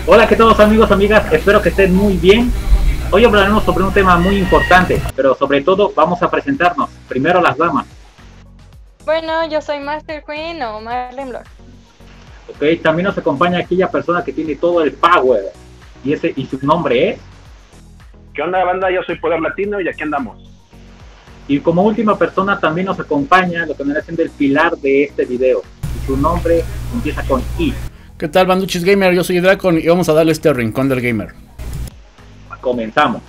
Hola, ¿qué tal amigos, amigas? Espero que estén muy bien. Hoy hablaremos sobre un tema muy importante, pero sobre todo vamos a presentarnos. Primero las damas. Bueno, yo soy Master Queen o Marlene Blor. Ok, también nos acompaña aquella persona que tiene todo el power. Y su nombre es. ¿Qué onda, banda? Yo soy Poder Latino y aquí andamos. Y como última persona también nos acompaña lo que viene siendo el pilar de este video. Y su nombre empieza con I. ¿Qué tal, Banduchis Gamer? Yo soy Dracon y vamos a darle este rincón del gamer. Comenzamos.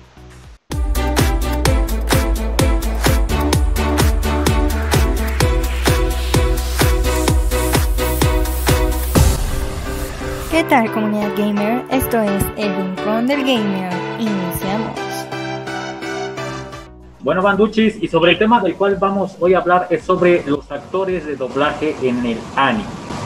¿Qué tal, comunidad gamer? Esto es el Rincón del Gamer. Iniciamos. Bueno, Banduchis, y sobre el tema del cual vamos hoy a hablar es sobre los actores de doblaje en el anime.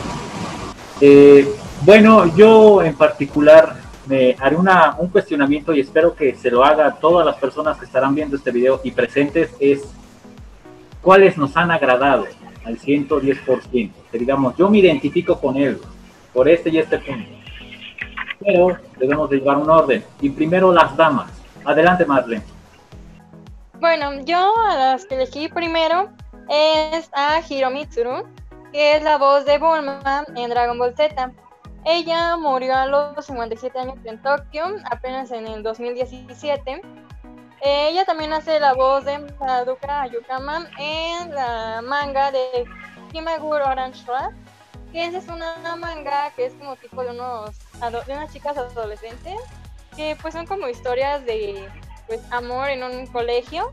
Bueno, yo en particular me haré un cuestionamiento y espero que se lo haga a todas las personas que estarán viendo este video y presentes, es cuáles nos han agradado al 110%. Que digamos, yo me identifico con él por este y este punto, pero debemos de llevar un orden. Y primero las damas. Adelante, Marlene. Bueno, yo a las que elegí primero es a Hiro Mitsuru, que es la voz de Bulma en Dragon Ball Z. Ella murió a los 57 años en Tokio, apenas en el 2017. Ella también hace la voz de Madoka Ayukama en la manga de Kimagure Orange Road, que esa es una manga que es como tipo de unas chicas adolescentes, que pues son como historias de pues amor en un colegio.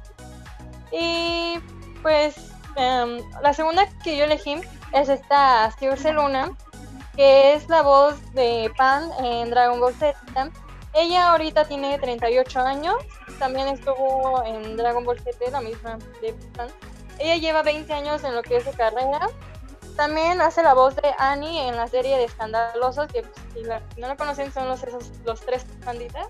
Y pues la segunda que yo elegí es esta Circe Luna, que es la voz de Pan en Dragon Ball Z. Ella ahorita tiene 38 años, también estuvo en Dragon Ball Z, la misma de Pan. Ella lleva 20 años en lo que es su carrera. También hace la voz de Annie en la serie de Escandalosos, que si no la conocen son los tres panditas.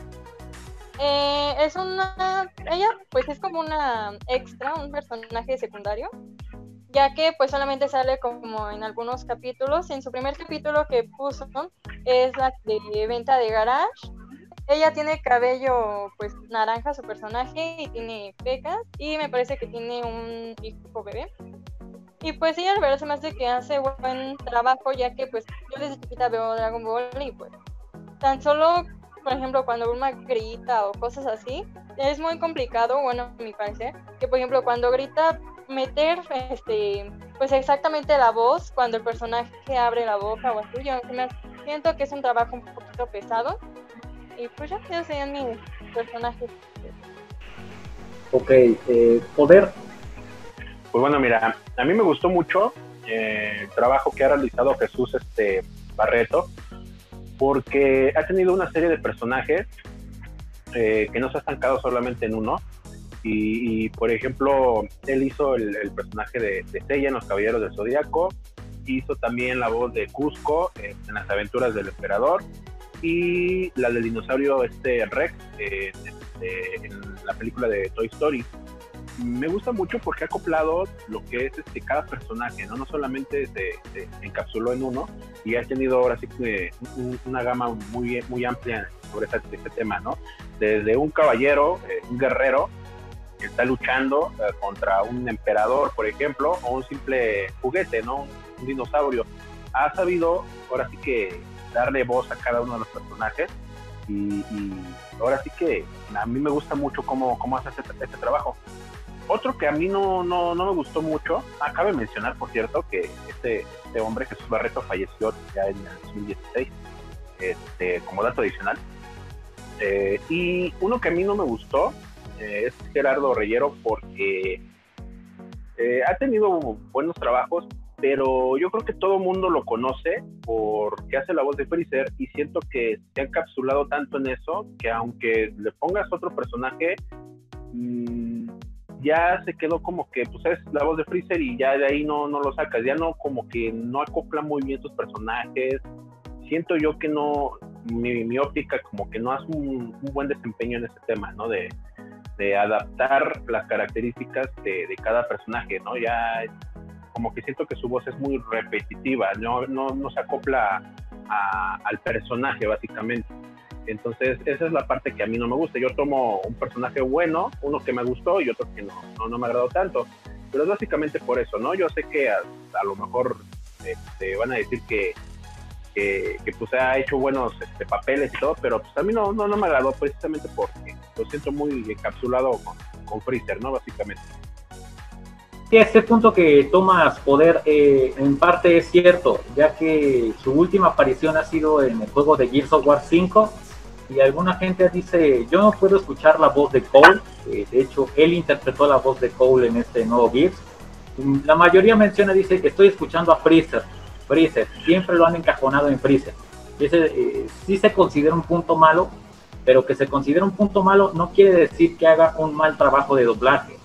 Ella pues es como una extra, un personaje secundario, ya que pues solamente sale como en algunos capítulos. En su primer capítulo que puso es la de Venta de Garage. Ella tiene cabello pues naranja, su personaje, y tiene pecas, y me parece que tiene un hijo bebé. Y pues ella, la verdad, se me hace que hace buen trabajo, ya que pues yo desde chiquita veo Dragon Ball y pues tan solo, por ejemplo, cuando Bulma grita o cosas así, es muy complicado, bueno, a mi parecer, que por ejemplo cuando grita meter pues exactamente la voz cuando el personaje abre la boca o así. Yo siento que es un trabajo un poquito pesado. Y pues ya, esos serían mis personajes. Ok, Poder. Pues bueno, mira, a mí me gustó mucho el trabajo que ha realizado Jesús Barreto, porque ha tenido una serie de personajes que no se ha estancado solamente en uno. Y por ejemplo, él hizo el personaje de Seiya en Los Caballeros del Zodíaco, hizo también la voz de Cusco en Las Aventuras del Emperador, y la del dinosaurio Rex en la película de Toy Story. Me gusta mucho porque ha acoplado lo que es cada personaje, no solamente se encapsuló en uno, y ha tenido ahora sí que una gama muy amplia sobre este tema, ¿no? Desde un caballero, un guerrero que está luchando contra un emperador, por ejemplo, o un simple juguete, ¿no? Un dinosaurio. Ha sabido ahora sí que darle voz a cada uno de los personajes, y ahora sí que a mí me gusta mucho cómo hace este trabajo. Otro que a mí no me gustó mucho, cabe mencionar, por cierto, que este hombre, Jesús Barreto, falleció ya en el 2016, como dato adicional. Y uno que a mí no me gustó es Gerardo Reyero, porque ha tenido buenos trabajos, pero yo creo que todo el mundo lo conoce porque hace la voz de Freezer, y siento que se ha encapsulado tanto en eso que aunque le pongas otro personaje, ya se quedó como que pues es la voz de Freezer y ya de ahí no lo sacas, ya no, como que no acopla muy bien tus personajes. Siento yo que no, mi óptica como que no hace un buen desempeño en ese tema, ¿no? De adaptar las características de cada personaje, ¿no? Ya como que siento que su voz es muy repetitiva, no se acopla al personaje, básicamente. Entonces, esa es la parte que a mí no me gusta. Yo tomo un personaje bueno, uno que me gustó y otro que no me agradó tanto. Pero es básicamente por eso, ¿no? Yo sé que a lo mejor van a decir que pues ha hecho buenos papeles y todo, pero pues a mí no me agradó precisamente porque lo siento muy encapsulado con Freezer, ¿no? Básicamente. Sí, este punto que tomas poder en parte es cierto, ya que su última aparición ha sido en el juego de Gears of War 5 y alguna gente dice, yo no puedo escuchar la voz de Cole, de hecho él interpretó la voz de Cole en este nuevo Gears. La mayoría menciona, dice que estoy escuchando a Freezer, siempre lo han encajonado en Freezer. Ese sí se considera un punto malo, pero que se considera un punto malo no quiere decir que haga un mal trabajo de doblaje.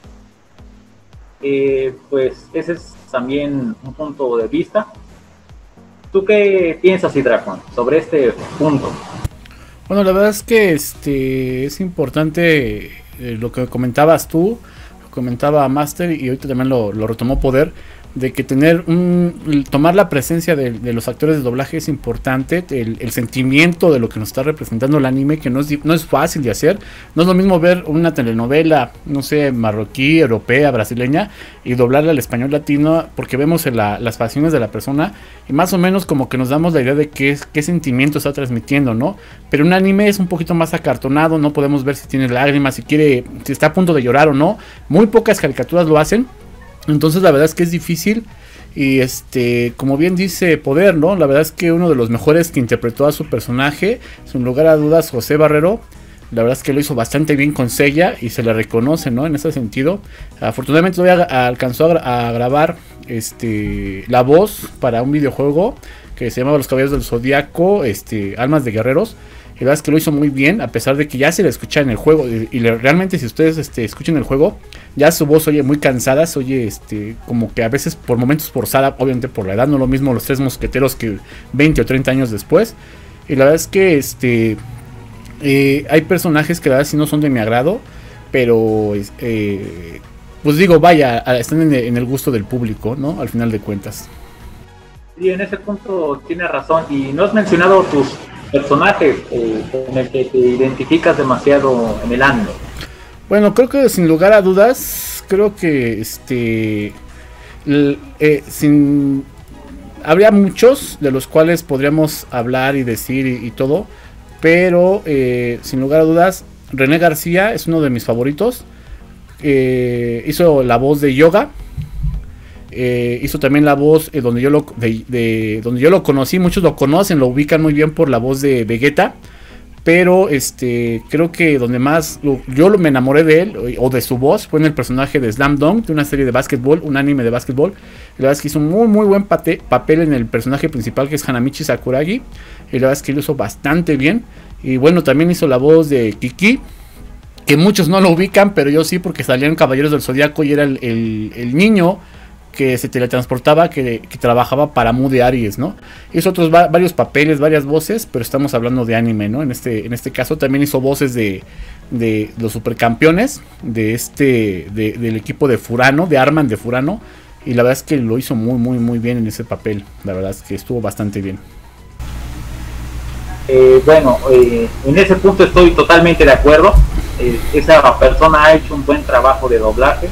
Pues ese es también un punto de vista. ¿Tú qué piensas, Hydracon, sobre este punto? Bueno, la verdad es que es importante lo que comentabas tú, lo comentaba Master y ahorita también lo retomó Poder, de que tomar la presencia de los actores de doblaje es importante, el sentimiento de lo que nos está representando el anime, que no es fácil de hacer. No es lo mismo ver una telenovela, no sé, marroquí, europea, brasileña, y doblarla al español latino, porque vemos las facciones de la persona y más o menos como que nos damos la idea de qué sentimiento está transmitiendo, ¿no? Pero un anime es un poquito más acartonado, no podemos ver si tiene lágrimas, si está a punto de llorar o no. Muy pocas caricaturas lo hacen. Entonces la verdad es que es difícil y como bien dice Poder, ¿no? La verdad es que uno de los mejores que interpretó a su personaje, sin lugar a dudas, José Barrero, la verdad es que lo hizo bastante bien con Seiya y se le reconoce, ¿no? En ese sentido. Afortunadamente todavía alcanzó a grabar la voz para un videojuego que se llamaba Los Caballeros del Zodiaco, Almas de Guerreros. Y la verdad es que lo hizo muy bien, a pesar de que ya se le escucha en el juego. Y realmente si ustedes escuchan el juego, ya su voz oye muy cansada, se oye como que a veces por momentos forzada, obviamente por la edad, no lo mismo los Tres Mosqueteros que 20 o 30 años después. Y la verdad es que hay personajes que la verdad sí no son de mi agrado, pero pues digo, vaya, están en el gusto del público, ¿no? Al final de cuentas. Sí, en ese punto tienes razón. Y no has mencionado tus personajes con el que te identificas demasiado en el anime. Bueno, creo que sin lugar a dudas, creo que habría muchos de los cuales podríamos hablar y decir y todo, pero sin lugar a dudas, René García es uno de mis favoritos. Hizo la voz de Yoga. Hizo también la voz donde yo lo conocí. Muchos lo conocen, lo ubican muy bien por la voz de Vegeta. Pero creo que donde más yo me enamoré de él o de su voz fue en el personaje de Slam Dunk, de una serie de básquetbol, un anime de básquetbol. La verdad es que hizo un muy muy buen papel en el personaje principal, que es Hanamichi Sakuragi. Y la verdad es que lo hizo bastante bien. Y bueno, también hizo la voz de Kiki, que muchos no lo ubican, pero yo sí, porque salía en Caballeros del Zodiaco y era el niño que se teletransportaba, que trabajaba para Mu de Aries, ¿no? Hizo otros varios papeles, varias voces, pero estamos hablando de anime, ¿no? En este caso también hizo voces de los supercampeones, del equipo de Furano, de Arman de Furano, y la verdad es que lo hizo muy, muy, muy bien en ese papel. La verdad es que estuvo bastante bien. En ese punto estoy totalmente de acuerdo. Esa persona ha hecho un buen trabajo de doblaje.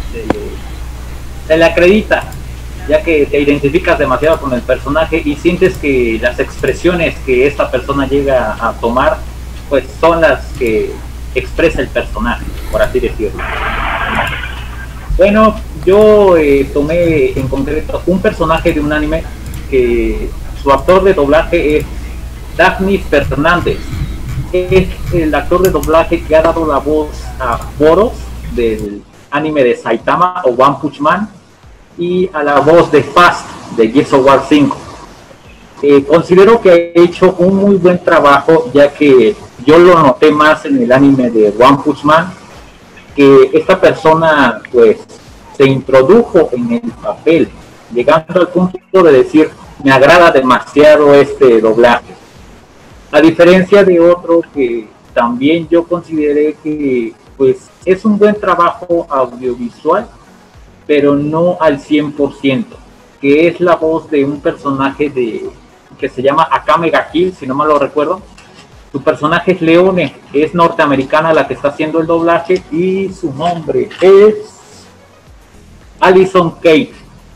Se le acredita, ya que te identificas demasiado con el personaje y sientes que las expresiones que esta persona llega a tomar, pues son las que expresa el personaje, por así decirlo. Bueno, yo tomé en concreto un personaje de un anime que su actor de doblaje es Daphne Fernández. Es el actor de doblaje que ha dado la voz a Boros del anime de Saitama o One Punch Man y a la voz de Fast de Gears of War 5. Considero que ha hecho un muy buen trabajo, ya que yo lo noté más en el anime de One Punch Man, que esta persona pues se introdujo en el papel, llegando al punto de decir, me agrada demasiado este doblaje. A diferencia de otro que también yo consideré que pues es un buen trabajo audiovisual, pero no al 100%, que es la voz de un personaje que se llama Akame ga Kill, si no mal lo recuerdo. Su personaje es Leone, es norteamericana la que está haciendo el doblaje y su nombre es Allison Kate.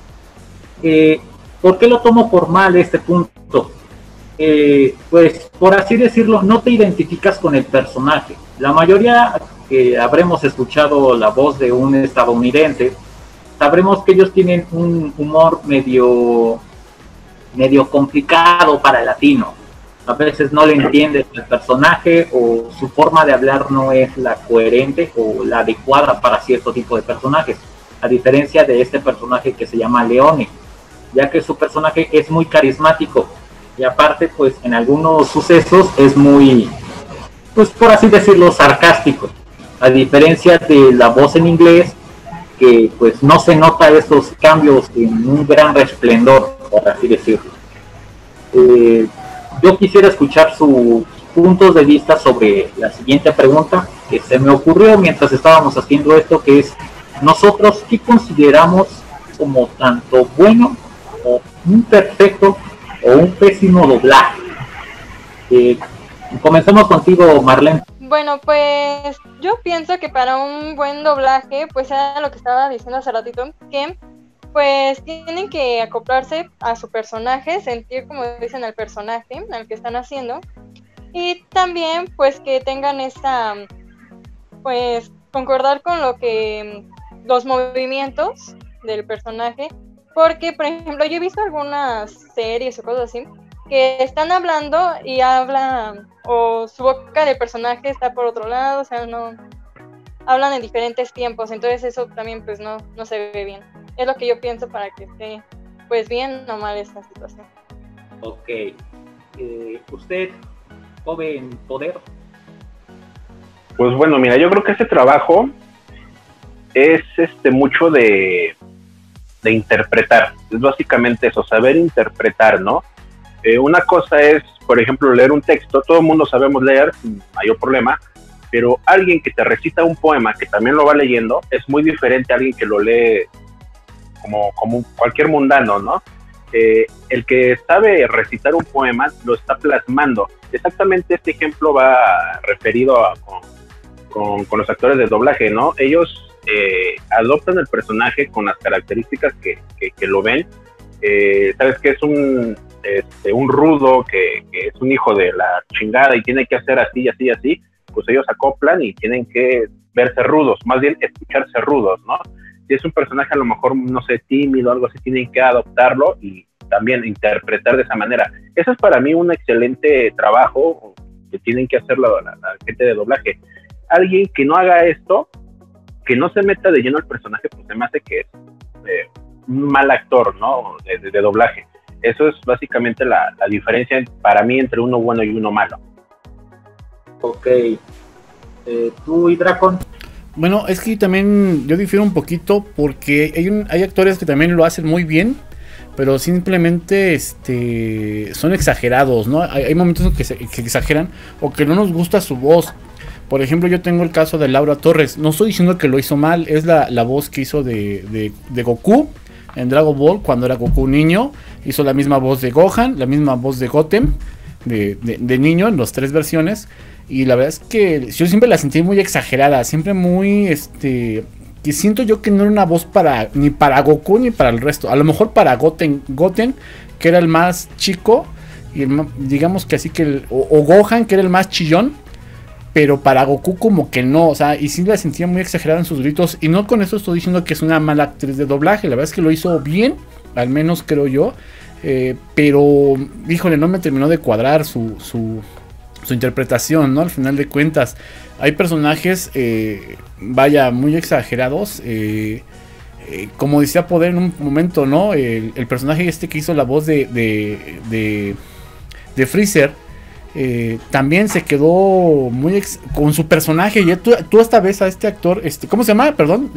¿Por qué lo tomo por mal este punto? Pues por así decirlo, no te identificas con el personaje. La mayoría que habremos escuchado la voz de un estadounidense, sabremos que ellos tienen un humor medio complicado para el latino. A veces no le entiendes el personaje o su forma de hablar no es la coherente o la adecuada para cierto tipo de personajes, a diferencia de este personaje que se llama Leone, ya que su personaje es muy carismático y aparte pues en algunos sucesos es muy, pues por así decirlo, sarcástico, a diferencia de la voz en inglés, que pues no se nota esos cambios en un gran resplendor, por así decirlo. Yo quisiera escuchar sus puntos de vista sobre la siguiente pregunta que se me ocurrió mientras estábamos haciendo esto, que es: nosotros, ¿qué consideramos como tanto bueno o un perfecto o un pésimo doblaje? Comencemos contigo, Marlene. Bueno, pues yo pienso que para un buen doblaje, pues era lo que estaba diciendo hace ratito, que pues tienen que acoplarse a su personaje, sentir como dicen al personaje al que están haciendo, y también pues que tengan esa, pues concordar con lo que los movimientos del personaje, porque por ejemplo yo he visto algunas series o cosas así que están hablando y hablan, o su boca del personaje está por otro lado, o sea, no hablan en diferentes tiempos, entonces eso también pues no se ve bien. Es lo que yo pienso para que esté pues bien o mal esta situación. Ok. ¿Usted, joven poder? Pues bueno, mira, yo creo que ese trabajo es mucho de interpretar. Es básicamente eso, saber interpretar, ¿no? Una cosa es, por ejemplo, leer un texto. Todo el mundo sabemos leer, sin mayor problema, pero alguien que te recita un poema, que también lo va leyendo, es muy diferente a alguien que lo lee como cualquier mundano, ¿no? El que sabe recitar un poema lo está plasmando. Exactamente este ejemplo va referido con los actores de doblaje, ¿no? Ellos adoptan el personaje con las características que lo ven. Sabes que es un rudo, que es un hijo de la chingada y tiene que hacer así, así, así, pues ellos acoplan y tienen que verse rudos, más bien escucharse rudos, ¿no? Si es un personaje a lo mejor, no sé, tímido o algo así, tienen que adoptarlo y también interpretar de esa manera. Eso es para mí un excelente trabajo que tienen que hacer la gente de doblaje. Alguien que no haga esto, que no se meta de lleno al personaje, pues se me hace que es un mal actor, ¿no? De doblaje. Eso es básicamente la diferencia para mí entre uno bueno y uno malo. Ok. ¿Tú y Dracon? Bueno, es que también yo difiero un poquito porque hay actores que también lo hacen muy bien, pero simplemente son exagerados, ¿no? Hay momentos en que exageran o que no nos gusta su voz. Por ejemplo, yo tengo el caso de Laura Torres. No estoy diciendo que lo hizo mal, es la voz que hizo de Goku en Dragon Ball cuando era Goku niño. Hizo la misma voz de Gohan, la misma voz de Goten de niño en las 3 versiones. Y la verdad es que yo siempre la sentí muy exagerada, siempre muy, que siento yo que no era una voz ni para Goku ni para el resto. A lo mejor para Goten, que era el más chico, y digamos que así que, o Gohan, que era el más chillón, pero para Goku como que no, o sea, y sí la sentía muy exagerada en sus gritos. Y no con eso estoy diciendo que es una mala actriz de doblaje, la verdad es que lo hizo bien, al menos creo yo, pero, híjole, no me terminó de cuadrar su interpretación, ¿no? Al final de cuentas, hay personajes, muy exagerados, como decía Poder en un momento, ¿no? El personaje que hizo la voz de Freezer, también se quedó muy con su personaje. Y tú hasta ves a este actor, ¿cómo se llama? Perdón,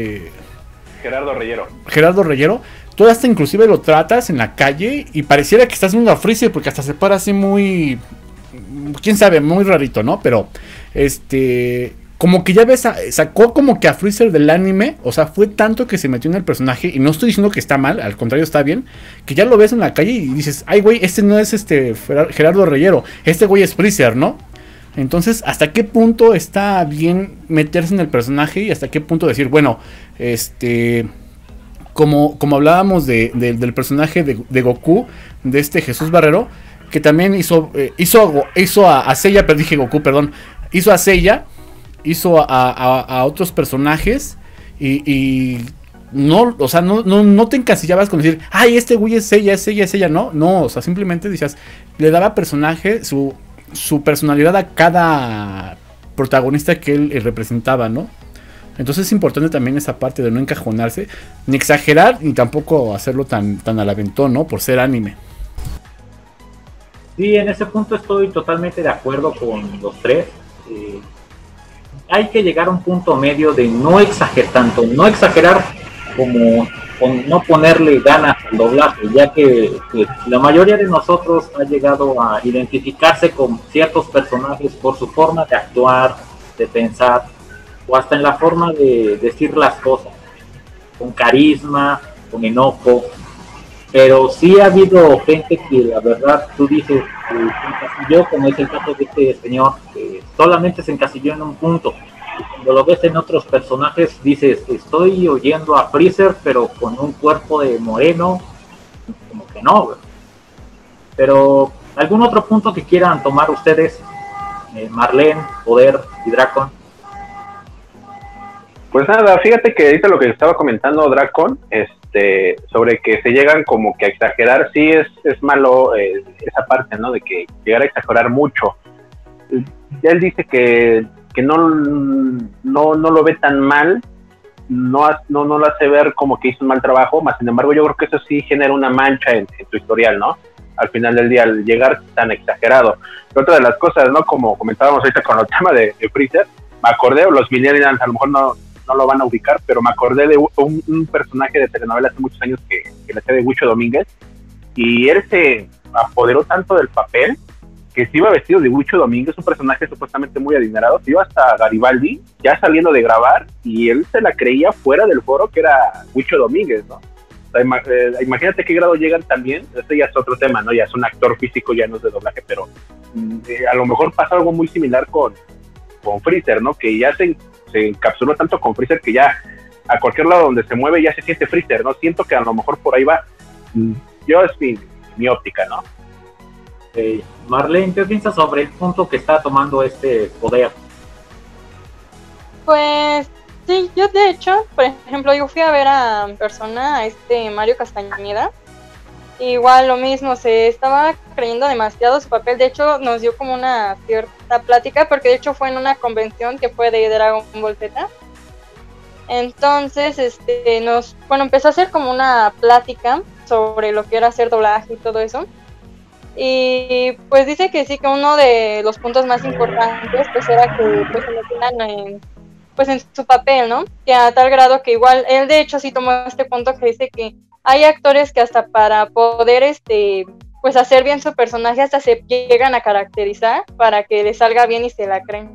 Gerardo Reyero. Tú hasta inclusive lo tratas en la calle y pareciera que estás viendo a Freezer, porque hasta se para así muy, quién sabe, muy rarito, ¿no? Pero como que ya ves, sacó como que a Freezer del anime, o sea, fue tanto que se metió en el personaje, y no estoy diciendo que está mal, al contrario está bien, que ya lo ves en la calle y dices, ay güey, este no es Gerardo Reyero, este güey es Freezer, ¿no? Entonces, ¿hasta qué punto está bien meterse en el personaje y hasta qué punto decir, bueno, como hablábamos del personaje de Goku, de este Jesús Barrero, que también hizo a Seiya, pero dije Goku, perdón, hizo a Seiya, hizo a otros personajes y no, o sea, no te encasillabas con decir, ay, este güey es Seiya, no, o sea, simplemente decías, le daba personaje, su personalidad a cada protagonista que él representaba, ¿no? Entonces es importante también esa parte de no encajonarse, ni exagerar, ni tampoco hacerlo tan al aventón, ¿no? Por ser anime. Sí, en ese punto estoy totalmente de acuerdo con los tres. Hay que llegar a un punto medio de no exagerar como no ponerle ganas al doblaje, ya que la mayoría de nosotros ha llegado a identificarse con ciertos personajes por su forma de actuar, de pensar, o hasta en la forma de decir las cosas, con carisma, con enojo. Pero sí ha habido gente que la verdad tú dices, se encasilló, como es el caso de este señor, que solamente se encasilló en un punto. Y cuando lo ves en otros personajes dices, estoy oyendo a Freezer pero con un cuerpo de moreno, como que no, güey. Pero algún otro punto que quieran tomar ustedes, Marlene, Poder y Dracon. Pues nada, fíjate que ahorita lo que estaba comentando Dracon, sobre que se llegan como que a exagerar, sí es malo esa parte, ¿no? De que llegar a exagerar mucho. Él dice que no lo ve tan mal, no lo hace ver como que hizo un mal trabajo, más sin embargo yo creo que eso sí genera una mancha en tu historial, ¿no? Al final del día, al llegar tan exagerado. Y otra de las cosas, ¿no? Como comentábamos ahorita con el tema de Freezer, me acordé, los millennials a lo mejor no lo van a ubicar, pero me acordé de un personaje de telenovela hace muchos años que le hacía de Huicho Domínguez, y él se apoderó tanto del papel que se iba vestido de Huicho Domínguez, un personaje supuestamente muy adinerado, se iba hasta Garibaldi, ya saliendo de grabar, y él se la creía fuera del foro que era Huicho Domínguez, ¿no? O sea, imagínate qué grado llegan también, este ya es otro tema, ¿no? Ya es un actor físico, ya no es de doblaje, pero a lo mejor pasa algo muy similar con Freezer, ¿no? Que ya se encapsuló tanto con Freezer que ya a cualquier lado donde se mueve ya se siente Freezer, ¿no? Siento que a lo mejor por ahí va. Yo es mi óptica, ¿no? Marlene, ¿qué piensas sobre el punto que está tomando este Poder? Pues sí, yo de hecho, por ejemplo, yo fui a ver a persona, a Mario Castañeda. Igual lo mismo, se estaba creyendo demasiado su papel. De hecho, nos dio como una cierta plática, porque de hecho fue en una convención que fue de Dragon Ball Z. Entonces, empezó a hacer como una plática sobre lo que era hacer doblaje y todo eso. Y pues dice que sí, que uno de los puntos más importantes pues era que pues se metieran en su papel, ¿no? Que a tal grado que igual, él de hecho sí tomó este punto que dice que hay actores que hasta para poder pues hacer bien su personaje hasta se llegan a caracterizar para que les salga bien y se la creen.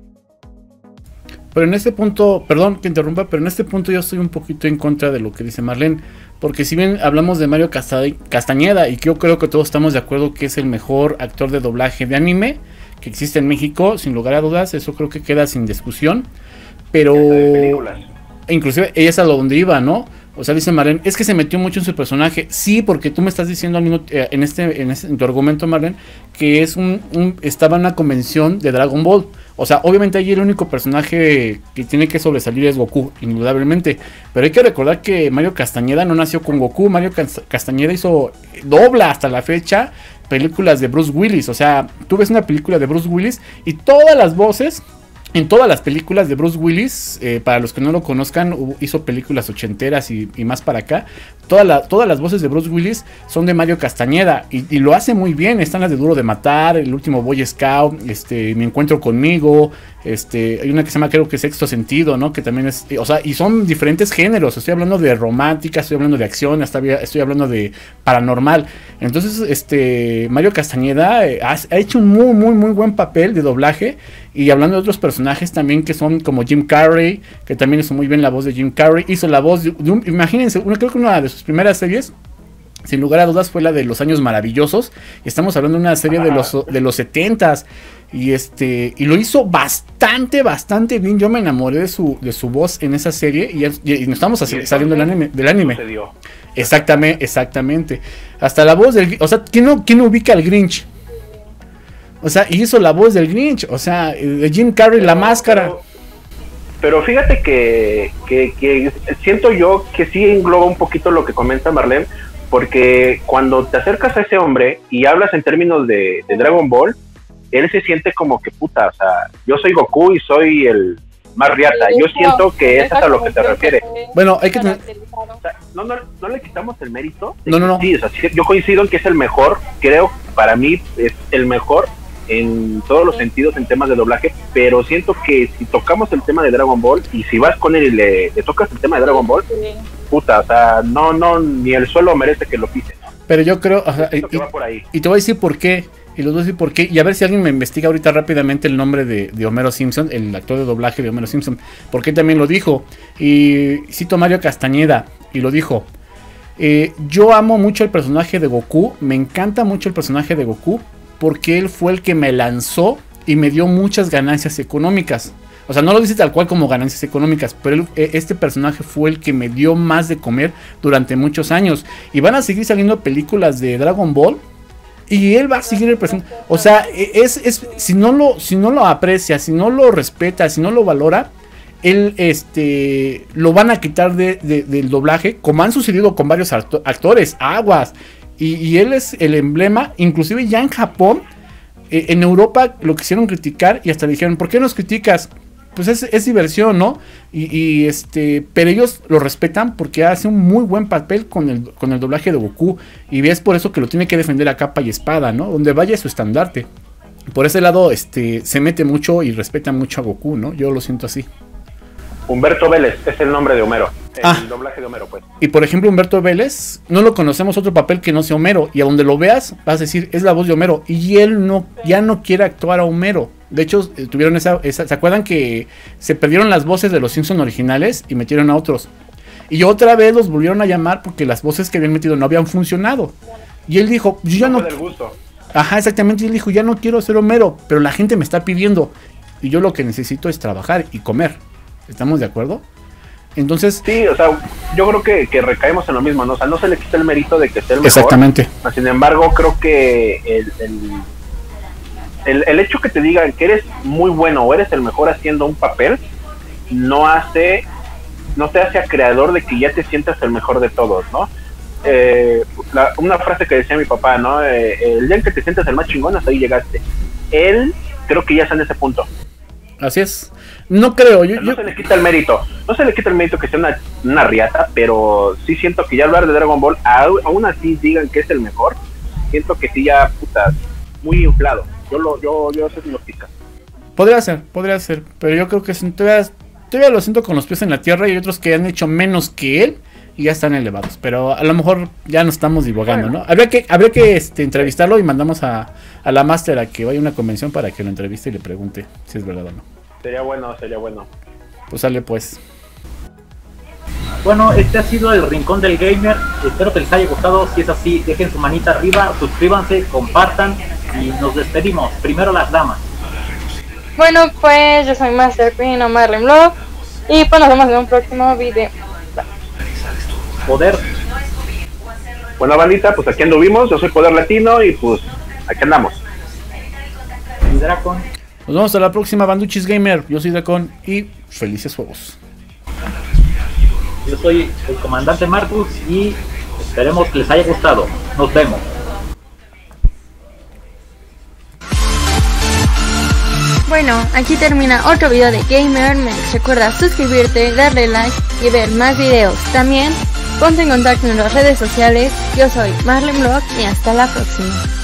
Pero en este punto, perdón que interrumpa, pero en este punto yo estoy un poquito en contra de lo que dice Marlene, porque si bien hablamos de Mario Castañeda, y yo creo que todos estamos de acuerdo que es el mejor actor de doblaje de anime que existe en México, sin lugar a dudas, eso creo que queda sin discusión, pero inclusive ella es a lo donde iba, ¿no? O sea, dice Marlene, es que se metió mucho en su personaje. Sí, porque tú me estás diciendo en tu argumento, Marlene, que estaba en una convención de Dragon Ball. O sea, obviamente allí el único personaje que tiene que sobresalir es Goku, indudablemente. Pero hay que recordar que Mario Castañeda no nació con Goku. Mario Castañeda dobla hasta la fecha películas de Bruce Willis. O sea, tú ves una película de Bruce Willis y todas las voces en todas las películas de Bruce Willis, para los que no lo conozcan, hizo películas ochenteras y más para acá. Todas las voces de Bruce Willis son de Mario Castañeda y lo hace muy bien. Están las de Duro de Matar, El Último Boy Scout, Mi Encuentro Conmigo, hay una que se llama, creo que Sexto Sentido, ¿no? Que también es, o sea, y son diferentes géneros. Estoy hablando de romántica, estoy hablando de acción, estoy hablando de paranormal. Entonces, Mario Castañeda ha hecho un muy, muy, muy buen papel de doblaje. Y hablando de otros personajes personajes también que son como Jim Carrey, que también hizo muy bien la voz de Jim Carrey. Hizo la voz de imagínense, creo que una de sus primeras series, sin lugar a dudas, fue la de Los Años Maravillosos. Y estamos hablando de una serie de los 70s. Y lo hizo bastante bien. Yo me enamoré de su voz en esa serie. Y nos estamos saliendo del anime. Exactamente. Hasta la voz del... O sea, ¿quién no ubica al Grinch? O sea, hizo la voz del Grinch. O sea, de Jim Carrey, la máscara. Pero fíjate que siento yo que sí engloba un poquito lo que comenta Marlene. Porque cuando te acercas a ese hombre y hablas en términos de Dragon Ball, él se siente como que puta, o sea, yo soy Goku y soy el más riata. Yo siento que es a lo que te refiere. Bueno, hay que tener... O sea, no le quitamos el mérito. No. Sí, o sea, yo coincido en que es el mejor. Creo, para mí, es el mejor en todos los sentidos en temas de doblaje. Pero siento que si tocamos el tema de Dragon Ball y si vas con él y le tocas el tema de Dragon Ball, puta, o sea, no, ni el suelo merece que lo pise, ¿no? Pero yo creo, o sea, va por ahí. Y te voy a decir por qué. Y les voy a decir por qué. Y a ver si alguien me investiga ahorita rápidamente el nombre de Homero Simpson, el actor de doblaje de Homero Simpson. Porque también lo dijo. Y cito a Mario Castañeda. Y lo dijo. Yo amo mucho el personaje de Goku. Me encanta mucho el personaje de Goku. Porque él fue el que me lanzó y me dio muchas ganancias económicas. O sea, no lo dice tal cual como ganancias económicas, pero este personaje fue el que me dio más de comer durante muchos años. Y van a seguir saliendo películas de Dragon Ball y él va a seguir representando. O sea, si no lo aprecia, si no lo respeta, si no lo valora, él lo van a quitar del doblaje, como han sucedido con varios actores, aguas. Y él es el emblema, inclusive ya en Japón, en Europa lo quisieron criticar y hasta le dijeron, ¿por qué nos criticas? Pues es diversión, ¿no? Pero ellos lo respetan porque hace un muy buen papel con el doblaje de Goku. Y es por eso que lo tiene que defender a capa y espada, ¿no? Donde vaya su estandarte. Por ese lado, se mete mucho y respeta mucho a Goku, ¿no? Yo lo siento así. Humberto Vélez es el nombre de Homero. El doblaje de Homero, pues. Y por ejemplo, Humberto Vélez, no lo conocemos otro papel que no sea Homero. Y a donde lo veas, vas a decir, es la voz de Homero. Y él ya no quiere actuar a Homero. De hecho, tuvieron esa ¿se acuerdan que se perdieron las voces de los Simpsons originales y metieron a otros? Y otra vez los volvieron a llamar porque las voces que habían metido no habían funcionado. Y él dijo, yo ya no... del gusto. Ajá, exactamente. Y él dijo, ya no quiero ser Homero, pero la gente me está pidiendo. Y yo lo que necesito es trabajar y comer. ¿Estamos de acuerdo? Entonces... Sí, o sea, yo creo que recaemos en lo mismo, ¿no? O sea, no se le quita el mérito de que sea el mejor. Exactamente. Sin embargo, creo que el hecho que te digan que eres muy bueno o eres el mejor haciendo un papel no te hace creador de que ya te sientas el mejor de todos, ¿no? Una frase que decía mi papá, ¿no? El día en que te sientas el más chingón, hasta ahí llegaste. Él creo que ya está en ese punto. Así es. No creo. No se le quita el mérito. No se le quita el mérito que sea una riata, pero sí siento que ya hablar de Dragon Ball, aún así digan que es el mejor, siento que sí ya, puta, muy inflado. Yo sé si lo pica. Podría ser, pero yo creo que todavía lo siento con los pies en la tierra y hay otros que han hecho menos que él y ya están elevados, pero a lo mejor ya nos estamos divagando, ¿no? Habría que entrevistarlo y mandamos a la máster a que vaya a una convención para que lo entreviste y le pregunte si es verdad o no. Sería bueno. Pues sale pues. Bueno, este ha sido el Rincón del Gamer. Espero que les haya gustado. Si es así, dejen su manita arriba, suscríbanse, compartan y nos despedimos. Primero las damas. Bueno, pues yo soy Master Queen o Marlene Vlog y pues nos vemos en un próximo video. Poder. Bueno, bandita, pues aquí anduvimos. Yo soy Poder Latino y pues aquí andamos. Y Dracon. Nos vemos hasta la próxima, Banduchis Gamer. Yo soy Dracon y felices juegos. Yo soy el comandante Marcus y esperemos que les haya gustado. Nos vemos. Bueno, aquí termina otro video de Gamer Mex. Recuerda suscribirte, darle like y ver más videos. También ponte en contacto en las redes sociales. Yo soy Marlene Vlog y hasta la próxima.